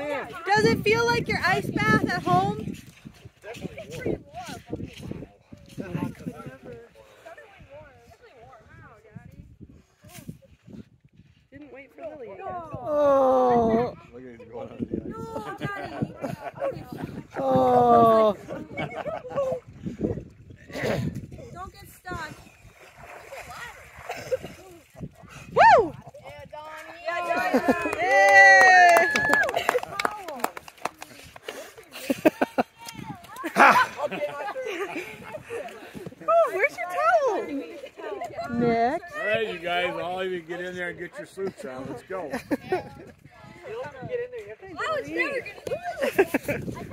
Does it feel like your ice bath at home? Definitely warm. I could never. Didn't wait for Lily. Oh. Look at him going on the ice. No, Daddy. Oh. Don't get stuck. Woo! Yeah, Donnie. Yeah, Donnie. Yay! Oh, where's your towel? Nick. All right, you guys, all of you get in there and get your suits on. Let's go. I was never going to do this.